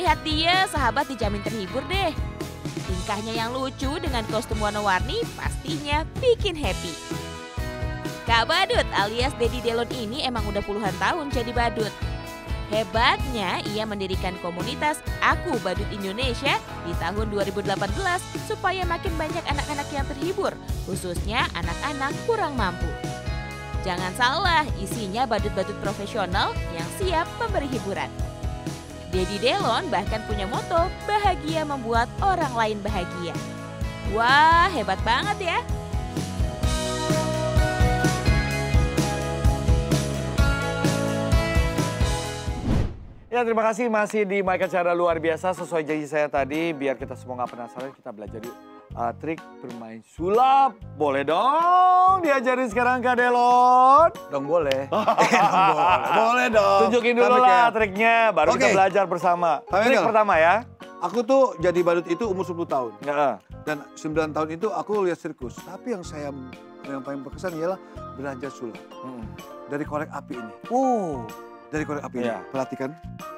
Lihat dia, sahabat dijamin terhibur deh. Tingkahnya yang lucu dengan kostum warna-warni pastinya bikin happy. Kak Badut alias Dedi Delon ini emang udah puluhan tahun jadi badut. Hebatnya ia mendirikan komunitas Aku Badut Indonesia di tahun 2018 supaya makin banyak anak-anak yang terhibur, khususnya anak-anak kurang mampu. Jangan salah, isinya badut-badut profesional yang siap memberi hiburan. Dedi Delon bahkan punya moto, bahagia membuat orang lain bahagia. Wah, hebat banget ya. Ya, terima kasih masih di Maika Cara Luar Biasa. Sesuai janji saya tadi, biar kita semua nggak penasaran, kita belajar yuk trik bermain sulap. Boleh dong diajarin sekarang Kak Delon? Dong boleh. Boleh dong. Tunjukin dulu lah triknya, baru kita belajar bersama. Trik pertama ya. Aku tuh jadi badut itu umur 10 tahun. Ya. Dan 9 tahun itu aku lihat sirkus. Tapi yang paling berkesan ialah belajar sulap. Dari korek api ini. Dari korek api ini. Perhatikan.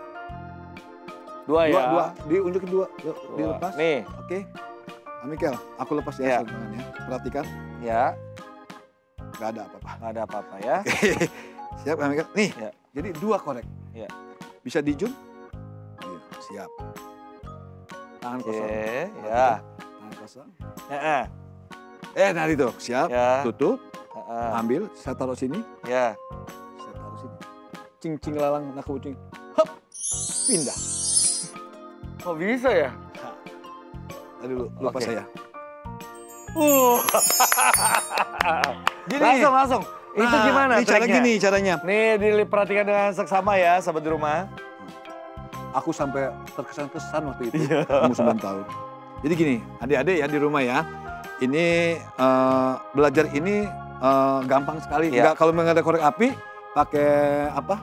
Dua ya. Dua. Diunjukin dua. Yuk, dilepas. Nih. Oke. Mikel, aku lepas ya tangannya. Perhatikan. Ya. Gak ada apa-apa. Gak ada apa-apa ya. Oke. Siap Mikel? Nih. Ya. Jadi dua korek. Ya. Bisa dijun? Iya. Siap. Tangan kosong. Ya. Tangan kosong. Ya. Nah itu. Siap. Ya. Tutup. Ambil. Saya taruh sini. Ya. Saya taruh sini. Cing lalang nak kucing. Hop. Pindah. Kok bisa ya? Tadi lupa saya. Gini. Langsung. Itu gimana ini cara gini caranya. Nih diperhatikan dengan seksama ya sahabat di rumah. Aku sampai terkesan-kesan waktu itu. Umur 9 tahun. Jadi gini, adik-adik ya di rumah ya. Ini belajar ini gampang sekali. Enggak kalau mengenai korek api pakai apa?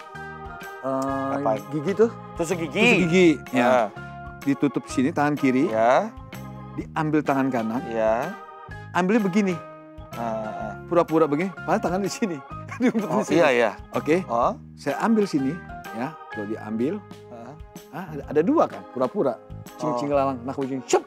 Gigi tuh. Tusuk gigi. Tusuk gigi. Ya. Ditutup sini tangan kiri. Ya. Diambil tangan kanan. Ya. Ambilnya begini. Pura-pura begini, padahal tangan di sini. Oh, iya. Oke. Oh. Saya ambil sini, ya. Kalau diambil, ada dua kan, pura-pura. Cing lalang, nak kucing, cep.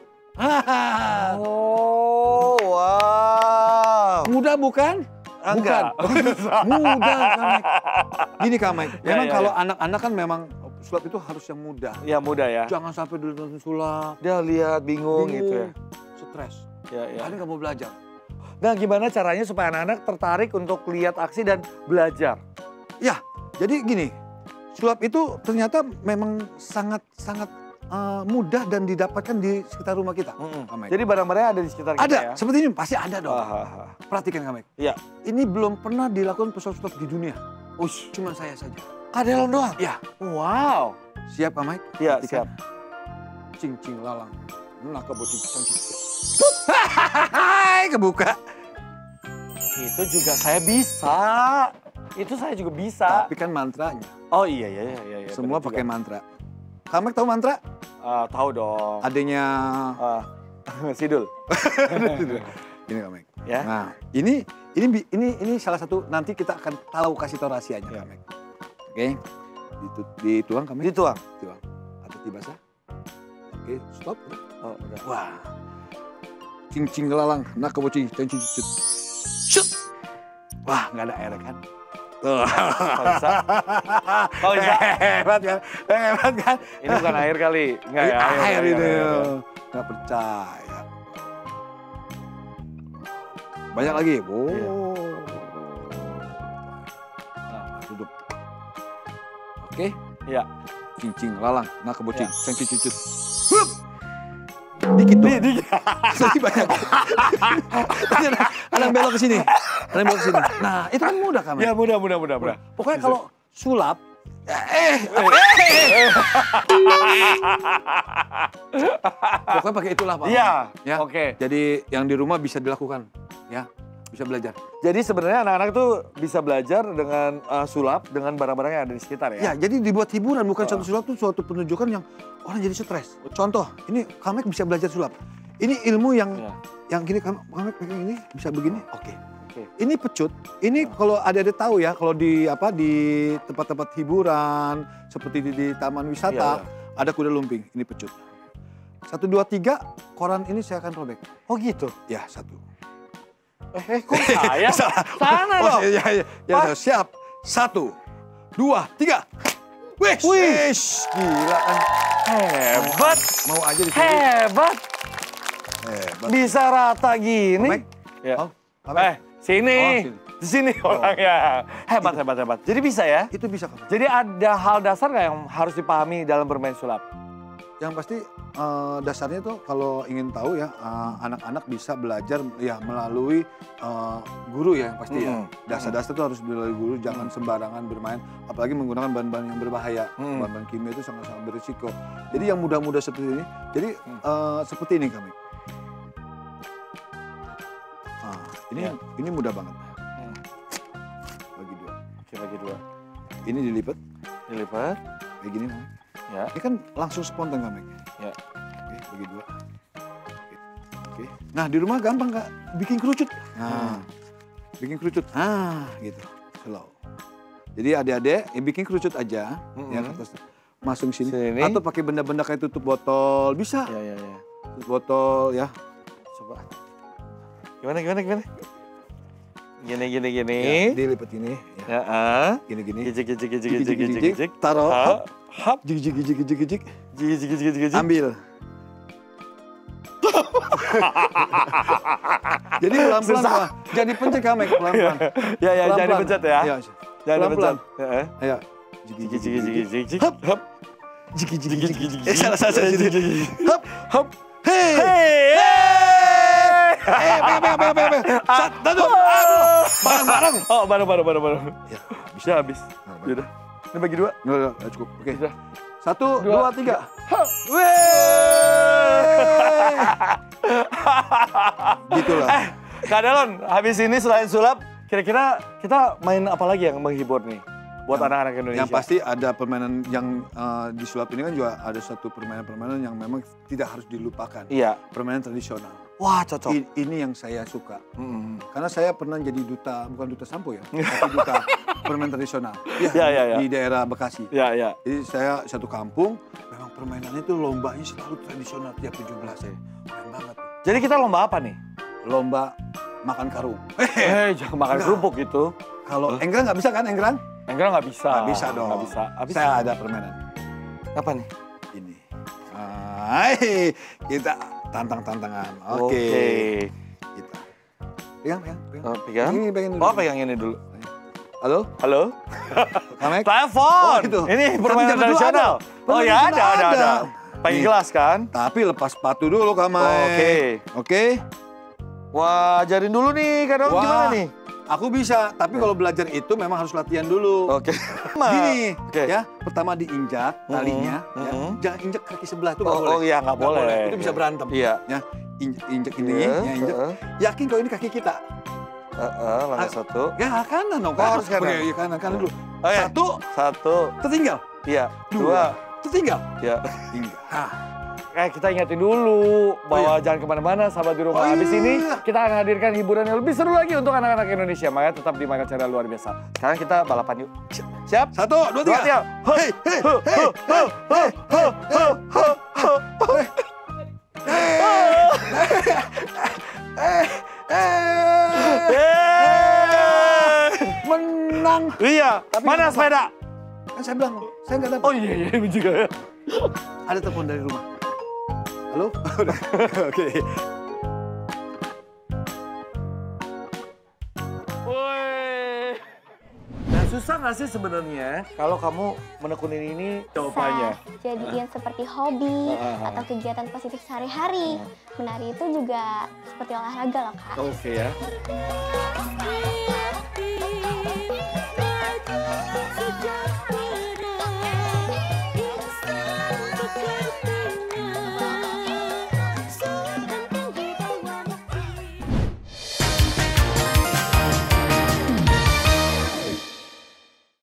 Oh, wow. Mudah bukan? Enggak. Mudah, Kamek. Gini Kamek, memang Ya. kalau anak-anak kan memang sulap itu harus yang mudah. Ya mudah ya. Jangan sampai dulu nonton sulap. Dia lihat bingung gitu ya. Stres. Ya. Ada nggak mau belajar. Nah, gimana caranya supaya anak-anak tertarik untuk lihat aksi dan belajar? Ya, jadi gini, sulap itu ternyata memang sangat mudah dan didapatkan di sekitar rumah kita. Jadi barang-barangnya ada di sekitar kita ada, ya? seperti ini pasti ada dong. Perhatikan Kamek. Iya. Ini belum pernah dilakukan pesulap sulap di dunia. Cuma saya saja. Kak Delon doang? Ya. Wow. Siap Kamek? Iya, siap. Cing lalang. Nak kebocing. Hai, kebuka. Itu juga saya bisa. Itu saya juga bisa. Tapi kan mantranya. Oh iya. Semua pakai mantra. Kamek tahu mantra? Tahu dong. Adanya Sidul. Ini Kamek. Ya. Nah, ini salah satu nanti kita akan kasih tahu rahasianya Kamek. Oke. Dituang Kamek. Dituang. Hati basah. Oke, stop. Oh, udah. Wah. Cing lalang, nak kebocing, cing. Shoot. Wah, nggak ada air kan? Tuh. Kau bisa. Hebat kan? Ini bukan air kali. Enggak ya. Air ini. Nggak percaya. Banyak lagi. Nah, tutup. Oke. Iya. Cing lalang, nak kebocing, cing. Hup. Dikit tuh. Sedikit banyak. Ada yang belok ke sini. Nah, itu kan mudah kan? Ya, mudah. Pokoknya kalau sulap, pokoknya pakai itulah Pak. Iya. Ya. Oke. Jadi yang di rumah bisa dilakukan, ya. Bisa belajar. Jadi sebenarnya anak-anak tuh bisa belajar dengan sulap dengan barang-barang yang ada di sekitar ya? Ya, jadi dibuat hiburan, bukan satu sulap tuh suatu penunjukan yang orang jadi stres. Contoh, ini Kamek bisa belajar sulap. Ini ilmu yang gini, Kamek pegang ini bisa begini. Oke. Ini pecut. Ini kalau ada tahu ya, kalau di tempat-tempat hiburan seperti di taman wisata, ada kuda lumping, ini pecut. 1, 2, 3, koran ini saya akan robek. Oh gitu? Ya, 1. Kok saya? Sana dong. Ya, siap. 1, 2, 3. Wih, gila kan. Hebat. Mau aja di sini. Hebat. Hebat. Bisa rata gini. Komeng? Ya. Oh, Komeng. Sini. Oh, sini. Di sini orangnya. Hebat. Jadi bisa ya? Itu bisa, Komeng. Jadi ada hal dasar nggak yang harus dipahami dalam bermain sulap? Yang pasti dasarnya tuh kalau ingin tahu ya, anak-anak bisa belajar ya melalui guru ya yang pasti ya. Dasar-dasar tuh harus melalui guru, jangan sembarangan bermain, apalagi menggunakan bahan-bahan yang berbahaya. Bahan-bahan kimia itu sangat-sangat berisiko. Jadi yang mudah-mudah seperti ini, jadi seperti ini kami. Ini mudah banget. Bagi 2. Oke, bagi 2. Ini dilipat. Dilipat. Kayak gini, Mam. Ya. Ini kan langsung spontan kami. Ya. Oke, bagi 2. Oke. Nah, di rumah gampang Kak, bikin kerucut. Nah, bikin kerucut. Gitu. Slow. Jadi adik-adik bikin kerucut aja, ya terus masuk sini. Atau pakai benda-benda kayak tutup botol, bisa. Ya. Tutup botol ya. Coba. Gimana? Gini. Ya, dilipat ini. Ya. Gini. Gijik. Taruh. Hap. Jik. Gijik. Ambil. Jadi pelan-pelan Pak. Jangan dipencet Kak, pelan-pelan. Ya, jangan dipencet ya. Iya. Jangan dipencet. Ayo. Jik. Hap. Jik. Salah. Hap. Hei. Pegang. Satu. Bareng. Oh, bareng. Ya, Bisa habis. Yaudah. Ini bagi 2. Udah, cukup. Oke. 1, 2, 3. Gitulah. Kak Delon, habis ini selain sulap, kira-kira kita main apa lagi yang menghibur nih buat anak-anak Indonesia? Yang pasti ada permainan yang di sulap ini kan juga ada satu permainan yang memang tidak harus dilupakan. Iya. Permainan tradisional. Wah, cocok. Ini yang saya suka. Karena saya pernah jadi bukan duta sampo ya, tapi duta permainan tradisional. Ya. Di daerah Bekasi. Ya. Jadi saya satu kampung, memang permainannya itu lombanya selalu tradisional tiap 17 ya. Keren banget. Jadi kita lomba apa nih? Lomba makan karung. Jangan makan kerupuk gitu. Kalau enggrang nggak bisa kan enggrang? Enggrang nggak bisa. Nggak bisa dong. Nggak bisa. Saya ada permainan. Apa nih? Ini. Kita tantang-tantangan. Oke. Kita. Pegang. Pegang? Ini pegang dulu. Oh, pegang ini dulu. Halo? Kamek? Telepon. Oh, itu. Ini permainan Tapi jangan dulu tradisional. ada. Oh ya, ada. Pakai Nih. gelas kan? Tapi lepas sepatu dulu, Kamek. Oke. Wah, ajarin dulu nih, Kak Delon gimana nih? Aku bisa, tapi kalau belajar itu memang harus latihan dulu. Oke. Gini, ya. Pertama diinjak talinya, ya. Jangan injak kaki sebelah itu nggak boleh. Oh iya, nggak boleh. Itu bisa berantem. Iya. Ya, injak ini, ya injak. Yakin kalau ini kaki kita. Langkah 1. Ya kanan dong. Oh, harus kanan. Iya, kanan dulu. Oh, iya. 1, tertinggal. Iya. 2, tertinggal. Iya. Tinggal. Kita ingatin dulu bahwa jangan kemana-mana, sahabat di rumah. Habis ini kita akan hadirkan hiburan yang lebih seru lagi untuk anak-anak Indonesia. Makanya tetap di Michael Channel luar biasa. Sekarang kita balapan yuk. Siap? 1, 2, 3. Menang. Iya. Mana sepeda? Kan saya bilang, saya nggak dapat. Oh iya, juga ya. Ada telepon dari rumah. Halo? Oke. Nah, susah nggak sih sebenarnya kalau kamu menekunin ini jawabannya? Jadiin seperti hobi atau kegiatan positif sehari-hari. Menari itu juga seperti olahraga loh, Kak. Oke ya.